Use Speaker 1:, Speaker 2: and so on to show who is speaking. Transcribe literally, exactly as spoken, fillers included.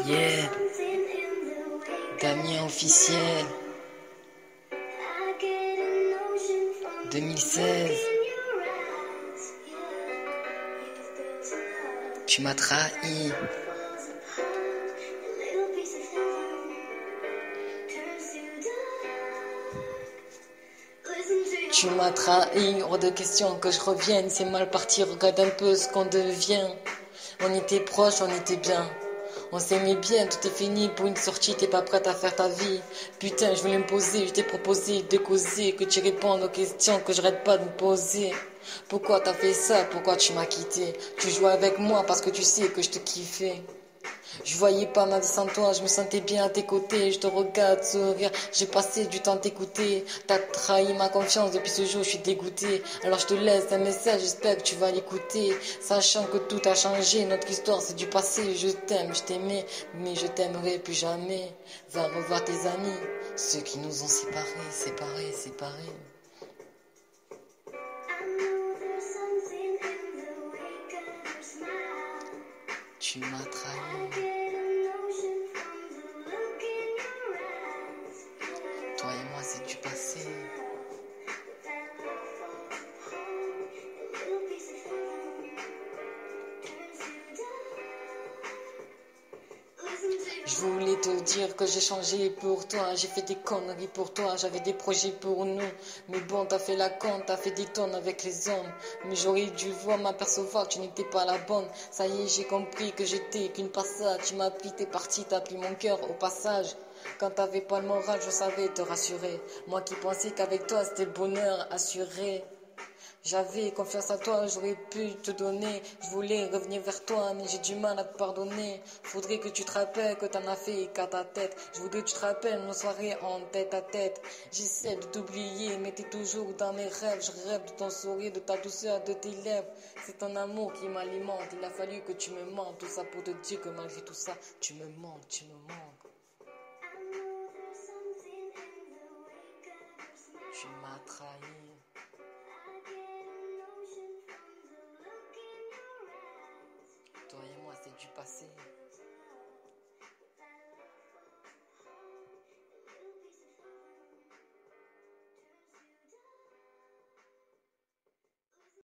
Speaker 1: Yeah, Damien officiel, deux mille seize. Tu m'as trahi. Tu m'as trahi, hors de question que je revienne. C'est mal parti, regarde un peu ce qu'on devient. On était proches, on était bien. On s'aimait bien, tout est fini pour une sortie, t'es pas prête à faire ta vie. Putain, je voulais me poser, je t'ai proposé de causer, que tu répondes aux questions que j'arrête pas de me poser. Pourquoi t'as fait ça? Pourquoi tu m'as quitté? Tu jouais avec moi parce que tu sais que je te kiffais. Je voyais pas ma vie sans toi, je me sentais bien à tes côtés. Je te regarde sourire, j'ai passé du temps à t'écouter. T'as trahi ma confiance, depuis ce jour je suis dégoûté. Alors je te laisse un message, j'espère que tu vas l'écouter. Sachant que tout a changé, notre histoire c'est du passé. Je t'aime, je t'aimais, mais je t'aimerai plus jamais. Va revoir tes amis, ceux qui nous ont séparés, séparés, séparés. Tu m'as trahi. Toi et moi c'est du passé. Je voulais te dire que j'ai changé pour toi, j'ai fait des conneries pour toi, j'avais des projets pour nous. Mais bon, t'as fait la con, t'as fait des tonnes avec les hommes. Mais j'aurais dû voir, m'apercevoir que tu n'étais pas la bonne. Ça y est, j'ai compris que j'étais qu'une passade. Tu m'as pris, t'es parti, t'as pris mon cœur au passage. Quand t'avais pas le moral, je savais te rassurer. Moi qui pensais qu'avec toi c'était le bonheur assuré. J'avais confiance en toi, j'aurais pu te donner. Je voulais revenir vers toi, mais j'ai du mal à te pardonner. Faudrait que tu te rappelles que t'en as fait qu'à ta tête. Je voudrais que tu te rappelles nos soirées en tête à tête. J'essaie de t'oublier, mais t'es toujours dans mes rêves. Je rêve de ton sourire, de ta douceur, de tes lèvres. C'est ton amour qui m'alimente. Il a fallu que tu me mentes. Tout ça pour te dire que malgré tout ça, tu me manques, tu me manques. Tu m'as trahi.